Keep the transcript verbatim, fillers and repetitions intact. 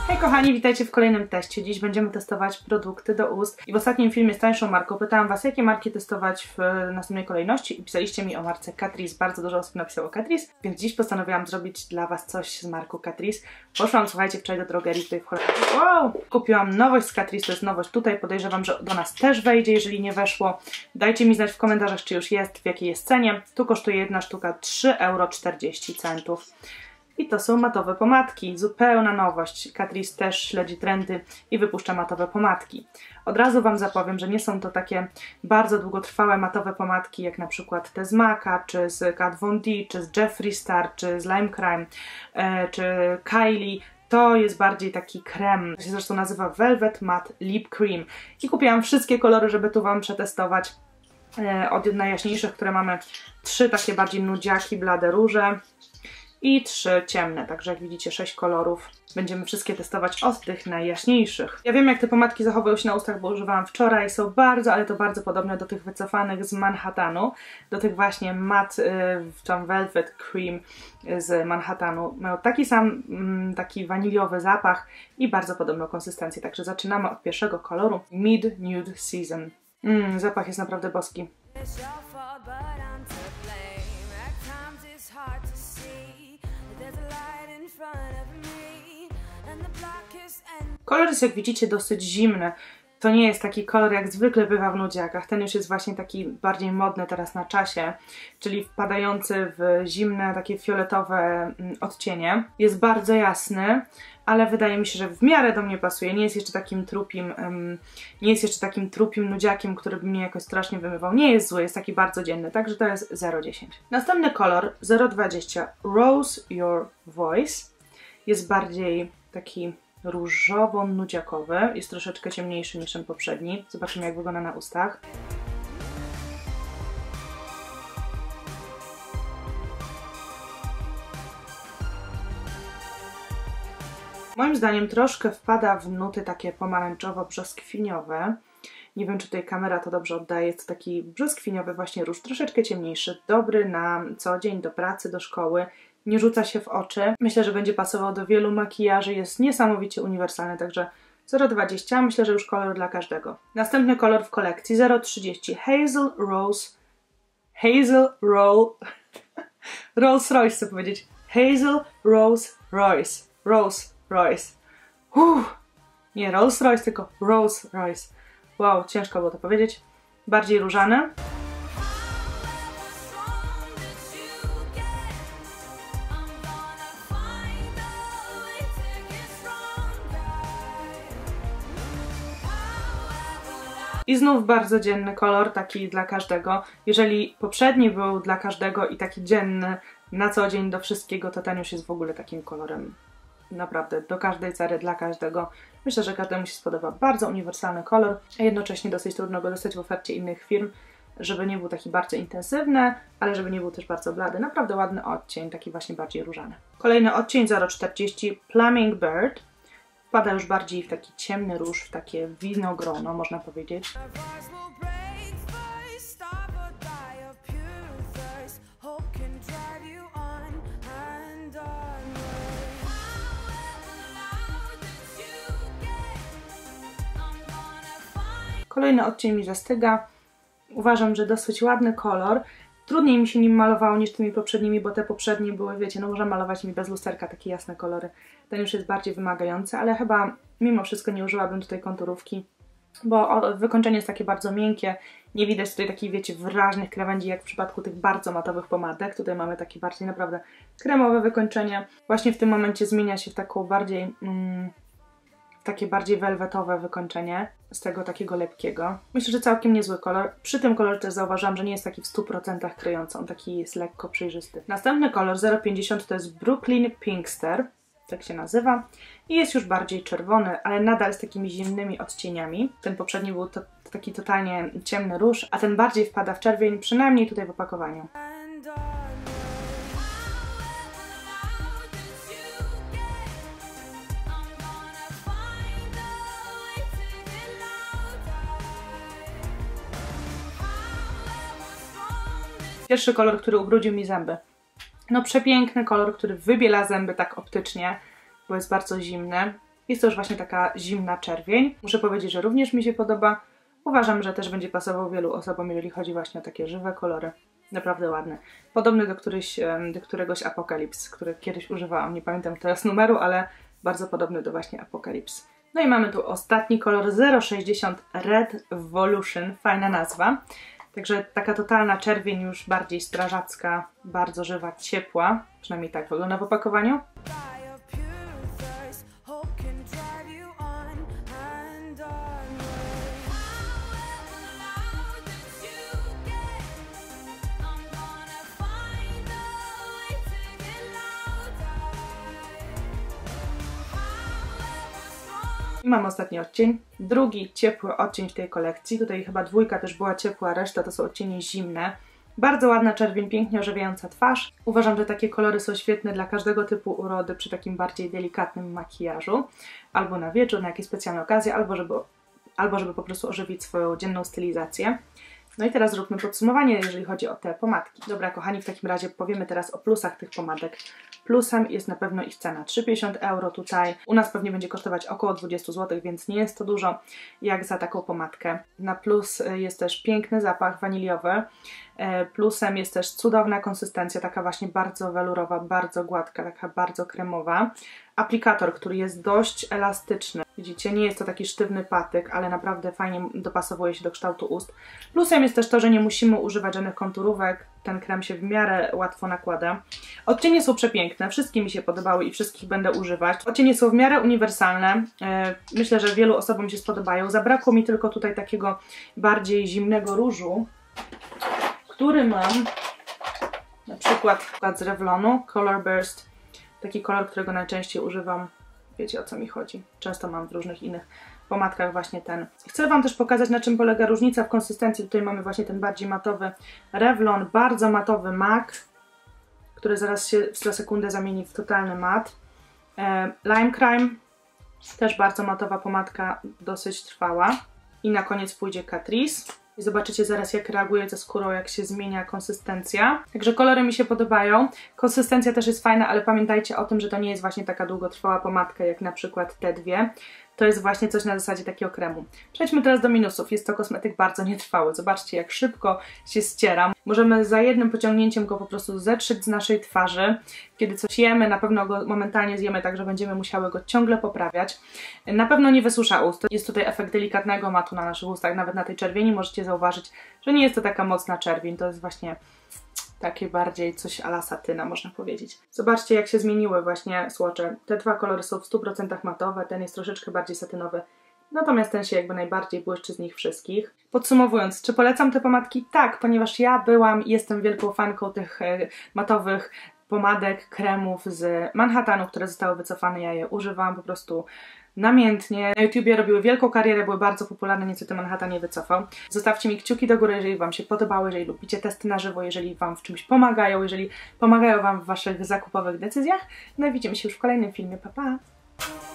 Hej kochani, witajcie w kolejnym teście. Dziś będziemy testować produkty do ust. I w ostatnim filmie z tańszą marką pytałam was, jakie marki testować w następnej kolejności i pisaliście mi o marce Catrice. Bardzo dużo osób napisało Catrice, więc dziś postanowiłam zrobić dla was coś z marką Catrice. Poszłam, słuchajcie, wczoraj do drogerii tutaj w Holandii. Wow! Kupiłam nowość z Catrice, to jest nowość tutaj. Podejrzewam, że do nas też wejdzie, jeżeli nie weszło. Dajcie mi znać w komentarzach, czy już jest, w jakiej jest cenie. Tu kosztuje jedna sztuka trzy euro czterdzieści centów. I to są matowe pomadki, zupełna nowość. Catrice też śledzi trendy i wypuszcza matowe pomadki. Od razu wam zapowiem, że nie są to takie bardzo długotrwałe matowe pomadki, jak na przykład te z Maca, czy z Kat Von D, czy z Jeffree Star, czy z Lime Crime, e, czy Kylie. To jest bardziej taki krem, to się zresztą nazywa Velvet Matte Lip Cream. I kupiłam wszystkie kolory, żeby tu wam przetestować. E, od najjaśniejszych, które mamy trzy takie bardziej nudziaki, blade róże i trzy ciemne, także jak widzicie sześć kolorów. Będziemy wszystkie testować od tych najjaśniejszych. Ja wiem, jak te pomadki zachowują się na ustach, bo używałam wczoraj. Są bardzo, ale to bardzo podobne do tych wycofanych z Manhattanu, do tych właśnie matte, yy, velvet cream z Manhattanu. Mają taki sam, yy, taki waniliowy zapach i bardzo podobną konsystencję. Także zaczynamy od pierwszego koloru, Mid Nude Season. Mmm, zapach jest naprawdę boski. Kolor jest, jak widzicie, dosyć zimny. To nie jest taki kolor, jak zwykle bywa w nudziakach. Ten już jest właśnie taki bardziej modny teraz na czasie, czyli wpadający w zimne, takie fioletowe odcienie. Jest bardzo jasny, ale wydaje mi się, że w miarę do mnie pasuje. Nie jest jeszcze takim trupim, um, nie jest jeszcze takim trupim nudziakiem, który by mnie jakoś strasznie wymywał. Nie jest zły, jest taki bardzo dzienny, także to jest zero dziesięć. Następny kolor, zero dwadzieścia, Rose Your Voice. Jest bardziej taki różowo-nudziakowy. Jest troszeczkę ciemniejszy niż ten poprzedni. Zobaczymy, jak wygląda na ustach. Moim zdaniem troszkę wpada w nuty takie pomarańczowo-brzoskwiniowe. Nie wiem, czy tutaj kamera to dobrze oddaje. Jest to taki brzoskwiniowy właśnie róż, troszeczkę ciemniejszy. Dobry na co dzień, do pracy, do szkoły. Nie rzuca się w oczy. Myślę, że będzie pasował do wielu makijaży. Jest niesamowicie uniwersalny, także zero dwadzieścia. Myślę, że już kolor dla każdego. Następny kolor w kolekcji, zero trzydzieści. Hazel Rose... Hazel Roll... Rolls Royce, chcę powiedzieć. Hazel Rose Royce. Rose Royce. Uff. Nie Rolls Royce, tylko Rose Royce. Wow, ciężko było to powiedzieć. Bardziej różany. I znów bardzo dzienny kolor, taki dla każdego. Jeżeli poprzedni był dla każdego i taki dzienny na co dzień do wszystkiego, to ten już jest w ogóle takim kolorem naprawdę do każdej cery, dla każdego. Myślę, że każdemu się spodoba. Bardzo uniwersalny kolor, a jednocześnie dosyć trudno go dostać w ofercie innych firm, żeby nie był taki bardzo intensywny, ale żeby nie był też bardzo blady. Naprawdę ładny odcień, taki właśnie bardziej różany. Kolejny odcień, zero czterdzieści, Plumbing Bird. Wpada już bardziej w taki ciemny róż, w takie winogrono, można powiedzieć. Kolejny odcień mi zastyga. Uważam, że dosyć ładny kolor. Trudniej mi się nim malowało niż tymi poprzednimi, bo te poprzednie były, wiecie, no można malować mi bez lusterka takie jasne kolory. Ten już jest bardziej wymagający, ale chyba mimo wszystko nie użyłabym tutaj konturówki, bo wykończenie jest takie bardzo miękkie. Nie widać tutaj takich, wiecie, wyraźnych krawędzi jak w przypadku tych bardzo matowych pomadek. Tutaj mamy takie bardziej naprawdę kremowe wykończenie. Właśnie w tym momencie zmienia się w taką bardziej... Mm, takie bardziej welwetowe wykończenie z tego takiego lepkiego. Myślę, że całkiem niezły kolor. Przy tym kolorze też zauważyłam, że nie jest taki w stu procentach kryjący. On taki jest lekko przejrzysty. Następny kolor zero pięćdziesiąt to jest Brooklyn Pinkster, tak się nazywa. I jest już bardziej czerwony, ale nadal z takimi zimnymi odcieniami. Ten poprzedni był to, to taki totalnie ciemny róż, a ten bardziej wpada w czerwień, przynajmniej tutaj w opakowaniu. Pierwszy kolor, który ubrudził mi zęby. No przepiękny kolor, który wybiela zęby tak optycznie, bo jest bardzo zimny. Jest to już właśnie taka zimna czerwień. Muszę powiedzieć, że również mi się podoba. Uważam, że też będzie pasował wielu osobom, jeżeli chodzi właśnie o takie żywe kolory. Naprawdę ładny. Podobny do, któryś, do któregoś Apocalypse, który kiedyś używałam. Nie pamiętam teraz numeru, ale bardzo podobny do właśnie Apocalypse. No i mamy tu ostatni kolor zero sześćdziesiąt Red Volution. Fajna nazwa. Także taka totalna czerwień, już bardziej strażacka, bardzo żywa, ciepła. Przynajmniej tak wygląda w opakowaniu. I mam ostatni odcień, drugi ciepły odcień w tej kolekcji. Tutaj chyba dwójka też była ciepła, reszta to są odcienie zimne. Bardzo ładna czerwień, pięknie ożywiająca twarz. Uważam, że takie kolory są świetne dla każdego typu urody przy takim bardziej delikatnym makijażu. Albo na wieczór, na jakieś specjalne okazje, albo żeby, albo żeby po prostu ożywić swoją dzienną stylizację. No i teraz zróbmy podsumowanie, jeżeli chodzi o te pomadki. Dobra, kochani, w takim razie powiemy teraz o plusach tych pomadek. Plusem jest na pewno ich cena, trzy pięćdziesiąt euro tutaj. U nas pewnie będzie kosztować około dwadzieścia złotych, więc nie jest to dużo jak za taką pomadkę. Na plus jest też piękny zapach waniliowy. Plusem jest też cudowna konsystencja, taka właśnie bardzo welurowa, bardzo gładka, taka bardzo kremowa. Aplikator, który jest dość elastyczny. Widzicie, nie jest to taki sztywny patyk, ale naprawdę fajnie dopasowuje się do kształtu ust. Plusem jest też to, że nie musimy używać żadnych konturówek. Ten krem się w miarę łatwo nakłada. Odcienie są przepiękne, wszystkie mi się podobały i wszystkich będę używać. Odcienie są w miarę uniwersalne. Myślę, że wielu osobom się spodobają. Zabrakło mi tylko tutaj takiego bardziej zimnego różu, który mam na przykład z Revlonu, Color Burst. Taki kolor, którego najczęściej używam. Wiecie, o co mi chodzi. Często mam w różnych innych pomadkach właśnie ten. Chcę Wam też pokazać, na czym polega różnica w konsystencji. Tutaj mamy właśnie ten bardziej matowy Revlon, bardzo matowy MAC, który zaraz się za sekundę zamieni w totalny mat. E, Lime Crime, też bardzo matowa pomadka, dosyć trwała. I na koniec pójdzie Catrice. I zobaczycie zaraz, jak reaguje ze skórą, jak się zmienia konsystencja. Także kolory mi się podobają. Konsystencja też jest fajna, ale pamiętajcie o tym, że to nie jest właśnie taka długotrwała pomadka, jak na przykład te dwie. To jest właśnie coś na zasadzie takiego kremu. Przejdźmy teraz do minusów. Jest to kosmetyk bardzo nietrwały. Zobaczcie, jak szybko się ściera. Możemy za jednym pociągnięciem go po prostu zetrzeć z naszej twarzy. Kiedy coś jemy, na pewno go momentalnie zjemy, także będziemy musiały go ciągle poprawiać. Na pewno nie wysusza ust. Jest tutaj efekt delikatnego matu na naszych ustach. Nawet na tej czerwieni możecie zauważyć, że nie jest to taka mocna czerwień. To jest właśnie takie bardziej coś a la satyna, można powiedzieć. Zobaczcie, jak się zmieniły właśnie słocze. Te dwa kolory są w stu procentach matowe, ten jest troszeczkę bardziej satynowy, natomiast ten się jakby najbardziej błyszczy z nich wszystkich. Podsumowując, czy polecam te pomadki? Tak, ponieważ ja byłam i jestem wielką fanką tych e, matowych pomadek, kremów z Manhattanu, które zostały wycofane. Ja je używam po prostu namiętnie. Na YouTubie robiły wielką karierę, były bardzo popularne, niestety Manhattan nie wycofał. Zostawcie mi kciuki do góry, jeżeli Wam się podobały, jeżeli lubicie testy na żywo, jeżeli Wam w czymś pomagają, jeżeli pomagają Wam w Waszych zakupowych decyzjach. No i widzimy się już w kolejnym filmie. Pa, pa!